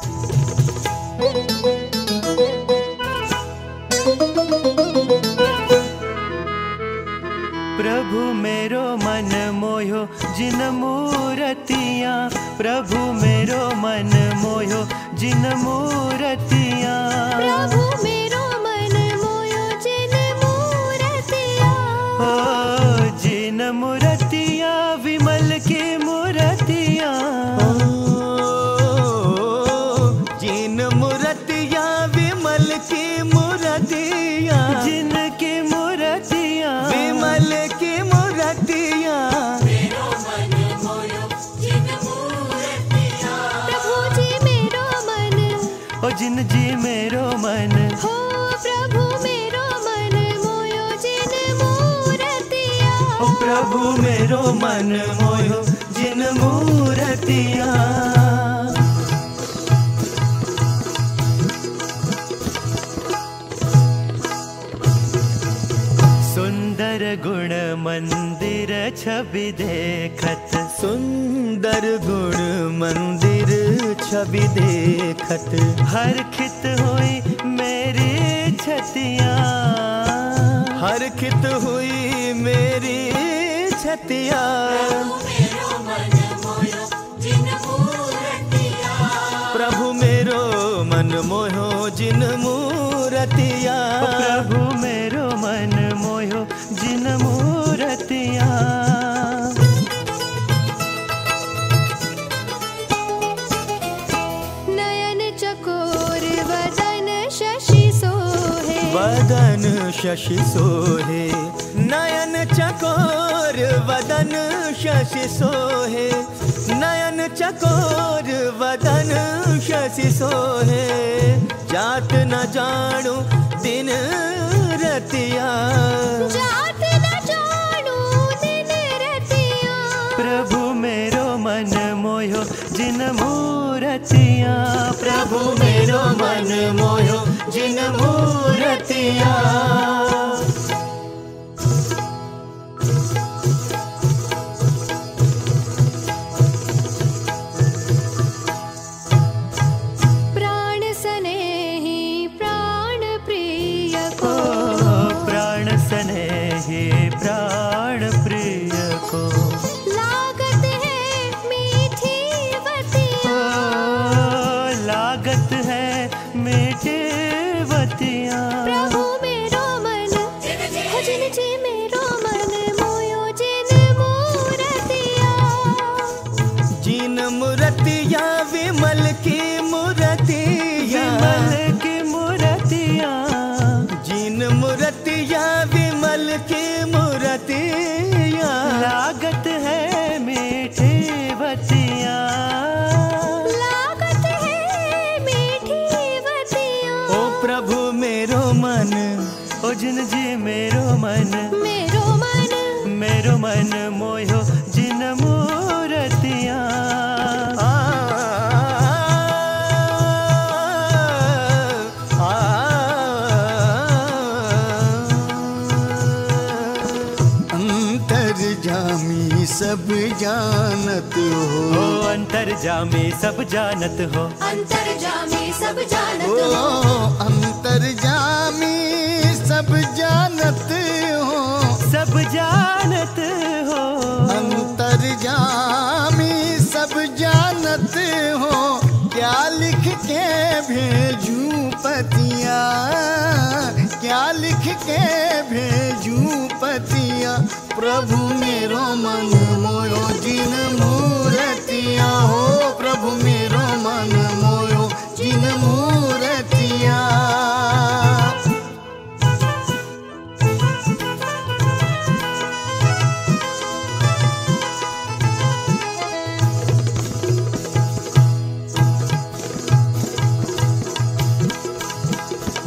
प्रभु मेरो मन मोयो जिन मूरतियाँ, प्रभु मेरो मन मोयो जिन मूरतियाँ, प्रभु मेरो मन मोयो जिन मूरतियाँ। ओ जिन मूरतियाँ विमल की मूरतियाँ, जिन मूरतियाँ विमल की मूरतियाँ, जिनकी मूरतियाँ विमल की मूरतियाँ। प्रभु जी मेरो मन, ओ जिन जी मेरो मन, हो प्रभु मेरो मन मोयो जिन मूरतियाँ। ओ प्रभु मेरो मन मोयो जिन मूरतियाँ। सुंदर गुण मंदिर छवि देखत, सुंदर गुण मंदिर छवि देखत, हरखित हुई मेरी छतियाँ, हरखित हुई मेरी छतिया। प्रभु मेरो मन मोयो जिन मूरतिया, प्रभु मेरो मन मोयो जिन मूरतियाँ। नयन चकोर वदन शशि सोहे, वदन शशि सोहे, नयन चकोर वदन शशि सोहे, नयन चकोर वदन शशि सोहे, जात न जाणु दिन रतिया, जात न जाणु दिन रतिया। प्रभु मेरो मन मोयो जिन मूरतियाँ, प्रभु मेरो मन मोयो जिन मूरतियाँ। प्राण स्नेही प्राण प्रिय को, प्राण स्नेही प्राण प्रिय को, लागत है मीठी बतिया, लागत है मीठी बतियाँ। प्रभु मेरो मन, हो जिन जी मेरो मन मोयो जिन मूरतिया, जिन मूरतिया विमल की मूरतिया, विमल की मूरतियाँ, जिन मूरतिया विमल की मूरतिया, लागत है मीठी बतियाँ, लागत है मीठी बतिया। ओ प्रभु मेरो मन, ओ जिन जी मेरो मन, मेरो मन मोयो जिन मूरतियाँ। अंतर्जामी सब जानत ओ हो, अंतर्जामी सब जानत हो, अंतर्जामी सब जानत ओ हो, अंतर्जामी सब जानत हो, सब जानत हो, अंतर्जामी सब जानत हो, क्या लिख के भेजूं पतिया, क्या लिख के भेजूं पतिया। प्रभु मेरो मन मोयो जिन मूरतिया, हो प्रभु मेरो